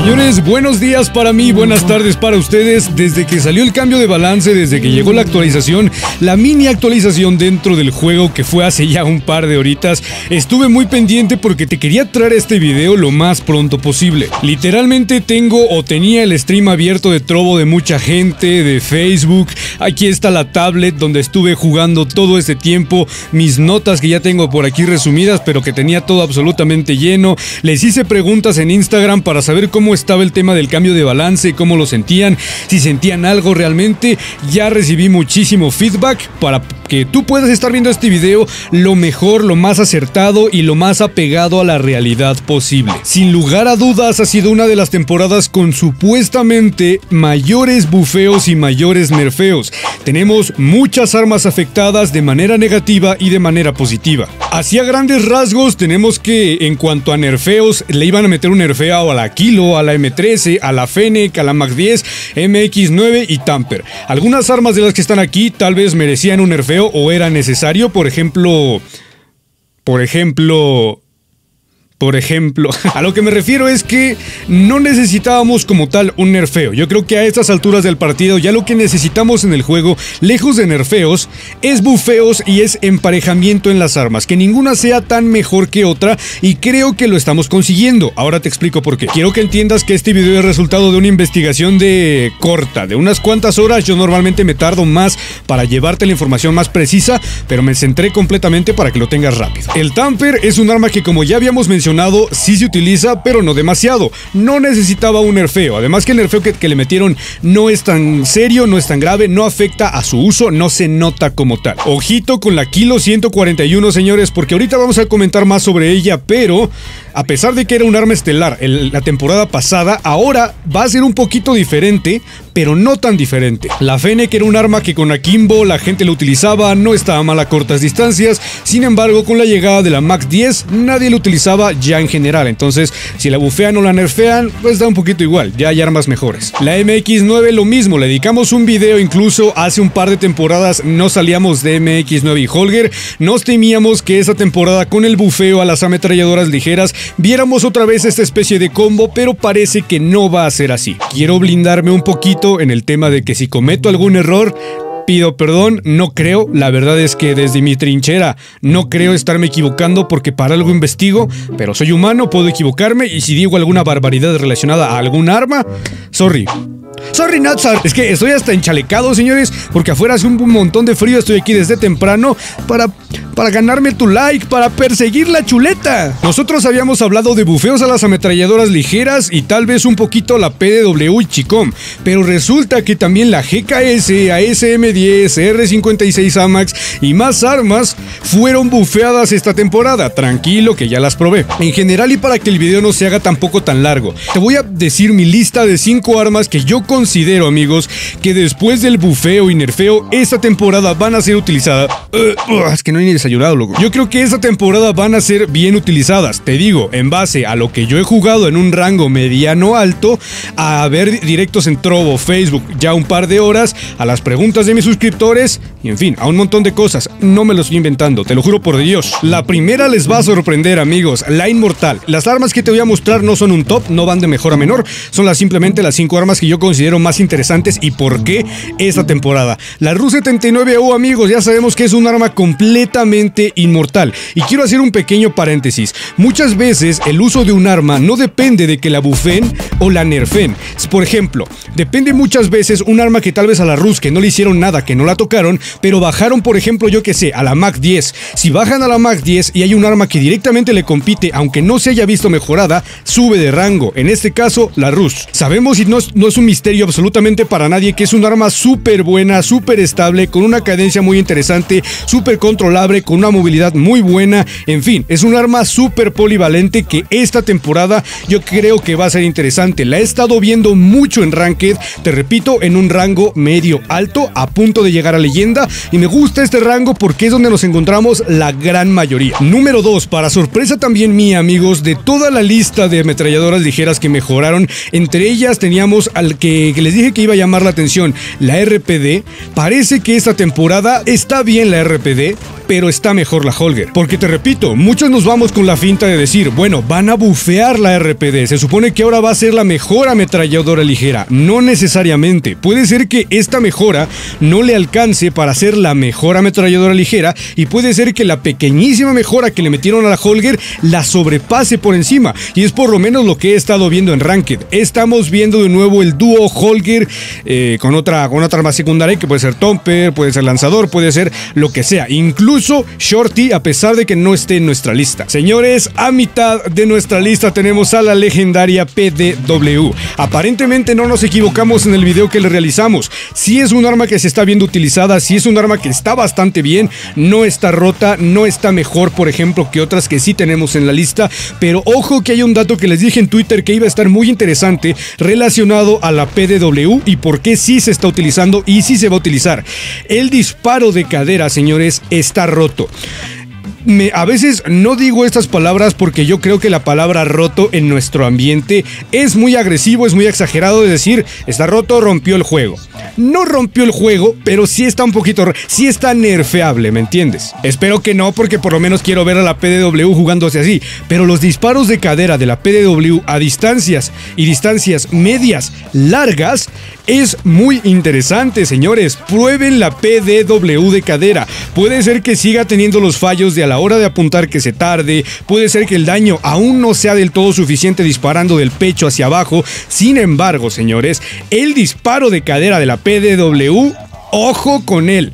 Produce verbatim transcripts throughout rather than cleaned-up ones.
Señores, buenos días para mí, buenas tardes para ustedes. Desde que salió el cambio de balance, desde que llegó la actualización, la mini actualización dentro del juego que fue hace ya un par de horitas, estuve muy pendiente porque te quería traer este video lo más pronto posible. Literalmente tengo o tenía el stream abierto de Trovo de mucha gente, de Facebook. Aquí está la tablet donde estuve jugando todo este tiempo, mis notas que ya tengo por aquí resumidas, pero que tenía todo absolutamente lleno. Les hice preguntas en Instagram para saber cómo estaba el tema del cambio de balance, cómo lo sentían, si sentían algo realmente. Ya recibí muchísimo feedback para que tú puedas estar viendo este video lo mejor, lo más acertado y lo más apegado a la realidad posible. Sin lugar a dudas, ha sido una de las temporadas con supuestamente mayores bufeos y mayores nerfeos. Tenemos muchas armas afectadas de manera negativa y de manera positiva. Así a grandes rasgos tenemos que en cuanto a nerfeos, le iban a meter un nerfeo a la Kilo, a la M trece, a la Fennec, a la Mac diez, M X nueve y Tamper. Algunas armas de las que están aquí tal vez merecían un nerfeo o era necesario, por ejemplo... Por ejemplo... Por ejemplo, a lo que me refiero es que no necesitábamos como tal un nerfeo. Yo creo que a estas alturas del partido ya lo que necesitamos en el juego, lejos de nerfeos, es bufeos y es emparejamiento en las armas. Que ninguna sea tan mejor que otra y creo que lo estamos consiguiendo. Ahora te explico por qué. Quiero que entiendas que este video es resultado de una investigación de corta, de unas cuantas horas. Yo normalmente me tardo más para llevarte la información más precisa, pero me centré completamente para que lo tengas rápido. El Tamper es un arma que, como ya habíamos mencionado, sí se utiliza, pero no demasiado. No necesitaba un nerfeo. Además que el nerfeo que, que le metieron no es tan serio, no es tan grave, no afecta a su uso, no se nota como tal. Ojito con la Kilo ciento cuarenta y uno, señores, porque ahorita vamos a comentar más sobre ella, pero a pesar de que era un arma estelar en la temporada pasada, ahora va a ser un poquito diferente, pero no tan diferente. La Fennec era un arma que con Akimbo la gente la utilizaba, no estaba mal a cortas distancias. Sin embargo, con la llegada de la Mac diez, nadie la utilizaba ya en general. Entonces, si la bufean o la nerfean, pues da un poquito igual, ya hay armas mejores. La M X nueve lo mismo, le dedicamos un video incluso hace un par de temporadas, no salíamos de M X nueve y Holger. Nos temíamos que esa temporada con el bufeo a las ametralladoras ligeras viéramos otra vez esta especie de combo, pero parece que no va a ser así. Quiero blindarme un poquito en el tema de que si cometo algún error, pido perdón, no creo, la verdad es que desde mi trinchera no creo estarme equivocando porque para algo investigo, pero soy humano, puedo equivocarme y si digo alguna barbaridad relacionada a algún arma, sorry. Sorry, not sorry. Es que estoy hasta enchalecado, señores, porque afuera hace un montón de frío. Estoy aquí desde temprano para, para ganarme tu like, para perseguir la chuleta. Nosotros habíamos hablado de bufeos a las ametralladoras ligeras y tal vez un poquito a la P D W y Chicom, pero resulta que también la G K S, A S M diez, R cincuenta y seis AMAX y más armas fueron bufeadas esta temporada. Tranquilo que ya las probé. En general, y para que el video no se haga tampoco tan largo, te voy a decir mi lista de cinco armas que yo considero, amigos, que después del bufeo y nerfeo esta temporada van a ser utilizadas. Uh, uh, es que no hay ni desayunado, loco. Yo creo que esta temporada van a ser bien utilizadas. Te digo, en base a lo que yo he jugado en un rango mediano alto, a ver directos en Trovo, Facebook, ya un par de horas, a las preguntas de mis suscriptores y en fin, a un montón de cosas. No me lo estoy inventando, te lo juro por Dios. La primera les va a sorprender, amigos, la Inmortal. Las armas que te voy a mostrar no son un top, no van de mejor a menor, son las simplemente las cinco armas que yo considero más interesantes y por qué esta temporada. La R U setenta y nueve U, amigos, ya sabemos que es un arma completamente inmortal y quiero hacer un pequeño paréntesis. Muchas veces el uso de un arma no depende de que la bufen o la nerfen. Por ejemplo, depende muchas veces un arma que tal vez a la R U S que no le hicieron nada, que no la tocaron, pero bajaron, por ejemplo, yo que sé, a la Mac diez. Si bajan a la Mac diez y hay un arma que directamente le compite, aunque no se haya visto mejorada, sube de rango. En este caso, la R U S. Sabemos y no es, no es un misterio absolutamente para nadie que es un arma súper buena, súper estable, con una cadencia muy interesante, súper controlable, con una movilidad muy buena. En fin, es un arma súper polivalente que esta temporada yo creo que va a ser interesante. La he estado viendo mucho en Ranked, te repito, en un rango medio alto, a punto de llegar a leyenda, y me gusta este rango porque es donde nos encontramos la gran mayoría. Número dos, para sorpresa también mía, amigos, de toda la lista de ametralladoras ligeras que mejoraron, entre ellas teníamos al que que les dije que iba a llamar la atención, la R P D. Parece que esta temporada está bien la R P D. pero está mejor la Holger. Porque te repito, muchos nos vamos con la finta de decir, bueno, van a bufear la R P D, se supone que ahora va a ser la mejor ametralladora ligera. No necesariamente, puede ser que esta mejora no le alcance para ser la mejor ametralladora ligera y puede ser que la pequeñísima mejora que le metieron a la Holger la sobrepase por encima, y es por lo menos lo que he estado viendo en Ranked. Estamos viendo de nuevo el dúo Holger eh, con otra con otra arma secundaria que puede ser Tomper, puede ser lanzador, puede ser lo que sea, incluso Shorty, a pesar de que no esté en nuestra lista. Señores, a mitad de nuestra lista tenemos a la legendaria P D W. Aparentemente no nos equivocamos en el video que le realizamos. Sí es un arma que se está viendo utilizada, sí es un arma que está bastante bien, no está rota, no está mejor, por ejemplo, que otras que sí tenemos en la lista, pero ojo que hay un dato que les dije en Twitter que iba a estar muy interesante relacionado a la P D W y por qué sí se está utilizando y sí se va a utilizar. El disparo de cadera, señores, está roto. Me, a veces no digo estas palabras porque yo creo que la palabra roto en nuestro ambiente es muy agresivo, es muy exagerado de decir, está roto, rompió el juego. No rompió el juego, pero sí está un poquito, sí está nerfeable, ¿me entiendes? Espero que no, porque por lo menos quiero ver a la P D W jugándose así, pero los disparos de cadera de la P D W a distancias y distancias medias largas es muy interesante, señores. Prueben la P D W de cadera. Puede ser que siga teniendo los fallos de a la hora de apuntar que se tarde, puede ser que el daño aún no sea del todo suficiente disparando del pecho hacia abajo. Sin embargo, señores, el disparo de cadera de la P D W, ojo con él.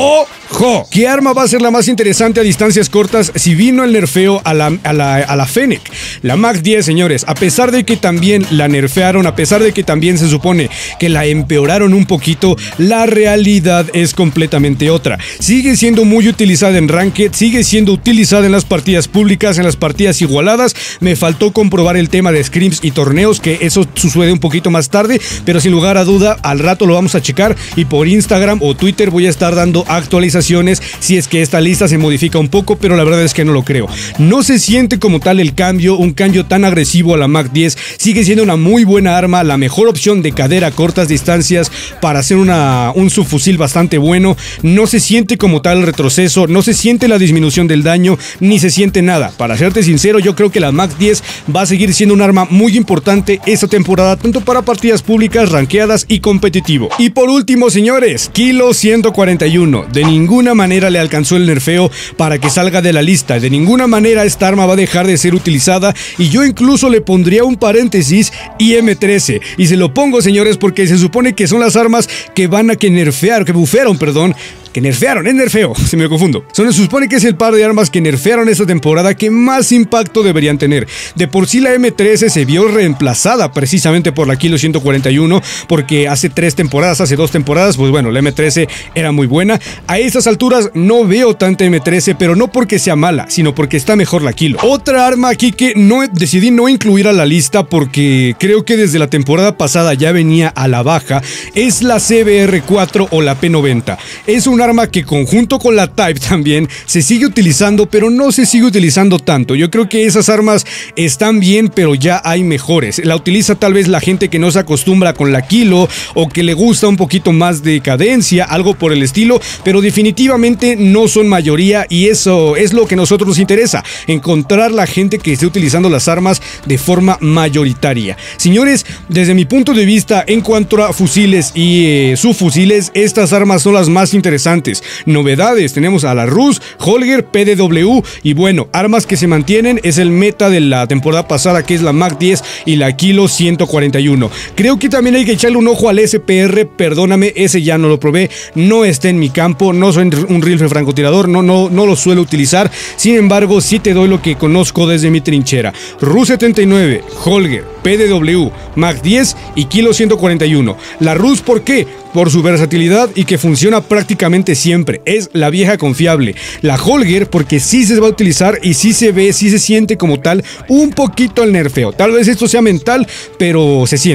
¡Ojo! ¿Qué arma va a ser la más interesante a distancias cortas si vino el nerfeo a la, a la, a la Fennec? La Mac diez, señores, a pesar de que también la nerfearon, a pesar de que también se supone que la empeoraron un poquito, la realidad es completamente otra. Sigue siendo muy utilizada en Ranked, sigue siendo utilizada en las partidas públicas, en las partidas igualadas. Me faltó comprobar el tema de scrims y torneos, que eso sucede un poquito más tarde, pero sin lugar a duda, al rato lo vamos a checar y por Instagram o Twitter voy a estar dando actualizaciones si es que esta lista se modifica un poco, pero la verdad es que no lo creo. No se siente como tal el cambio, un cambio tan agresivo a la Mac diez. Sigue siendo una muy buena arma, la mejor opción de cadera a cortas distancias para hacer una, un subfusil bastante bueno. No se siente como tal el retroceso, no se siente la disminución del daño, ni se siente nada. Para serte sincero, yo creo que la Mac diez va a seguir siendo un arma muy importante esta temporada, tanto para partidas públicas, rankeadas y competitivo. Y por último, señores, Kilo ciento cuarenta y uno. De ninguna manera le alcanzó el nerfeo para que salga de la lista. De ninguna manera esta arma va a dejar de ser utilizada, y yo incluso le pondría un paréntesis I M trece. Y se lo pongo, señores, porque se supone que son las armas que van a que nerfear, que bufearon, perdón, que nerfearon, es nerfeo, se me confundo. Se supone que es el par de armas que nerfearon esta temporada que más impacto deberían tener. De por sí la M trece se vio reemplazada precisamente por la Kilo ciento cuarenta y uno, porque hace tres temporadas, hace dos temporadas, pues bueno, la M trece era muy buena. A estas alturas no veo tanta M trece, pero no porque sea mala, sino porque está mejor la Kilo. Otra arma aquí que no decidí no incluir a la lista porque creo que desde la temporada pasada ya venía a la baja, es la C B R cuatro o la P noventa. Es un arma que conjunto con la Type también se sigue utilizando, pero no se sigue utilizando tanto. Yo creo que esas armas están bien, pero ya hay mejores. La utiliza tal vez la gente que no se acostumbra con la Kilo o que le gusta un poquito más de cadencia, algo por el estilo, pero definitivamente no son mayoría, y eso es lo que a nosotros nos interesa, encontrar la gente que esté utilizando las armas de forma mayoritaria. Señores, desde mi punto de vista en cuanto a fusiles y eh, subfusiles, estas armas son las más interesantes. Novedades, tenemos a la Rus, Holger, P D W, y bueno, armas que se mantienen es el meta de la temporada pasada, que es la Mac diez y la Kilo ciento cuarenta y uno. Creo que también hay que echarle un ojo al S P R, perdóname, ese ya no lo probé, no está en mi campo, no soy un rifle francotirador, no, no, no lo suelo utilizar. Sin embargo, sí te doy lo que conozco desde mi trinchera. Rus setenta y nueve, Holger, P D W, Mac diez y Kilo ciento cuarenta y uno. La Rus, ¿por qué? Por su versatilidad y que funciona prácticamente siempre, es la vieja confiable. La Holger porque sí se va a utilizar y sí se ve, sí se siente como tal un poquito el nerfeo. Tal vez esto sea mental, pero se siente.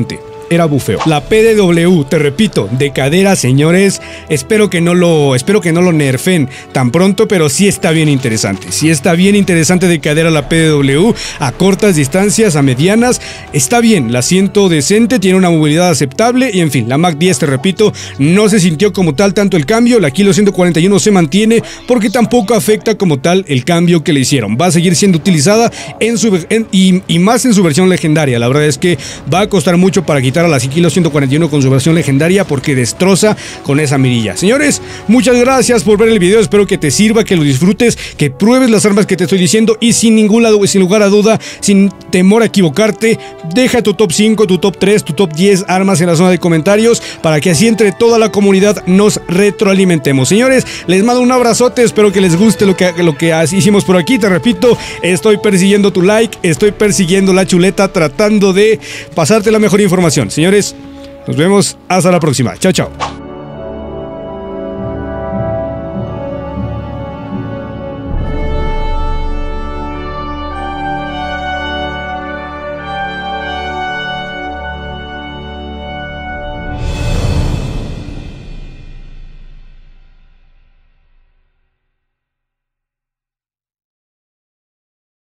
era bufeo. La P D W, te repito, de cadera, señores, espero que no lo, espero que no lo nerfen tan pronto, pero sí está bien interesante. Sí está bien interesante de cadera la P D W, a cortas distancias, a medianas, está bien, la siento decente, tiene una movilidad aceptable y en fin, la Mach diez, te repito, no se sintió como tal tanto el cambio, la Kilo ciento cuarenta y uno se mantiene porque tampoco afecta como tal el cambio que le hicieron. Va a seguir siendo utilizada en su, en, y, y más en su versión legendaria. La verdad es que va a costar mucho para quitar a la Kilo ciento cuarenta y uno con su versión legendaria porque destroza con esa mirilla. Señores, muchas gracias por ver el video, espero que te sirva, que lo disfrutes, que pruebes las armas que te estoy diciendo y sin ningún lado, sin lugar a duda, sin temor a equivocarte, deja tu top cinco, tu top tres, tu top diez armas en la zona de comentarios para que así entre toda la comunidad nos retroalimentemos. Señores, les mando un abrazote, espero que les guste lo que, lo que hicimos por aquí. Te repito, estoy persiguiendo tu like, estoy persiguiendo la chuleta, tratando de pasarte la mejor información. Señores, nos vemos hasta la próxima. Chao, chao.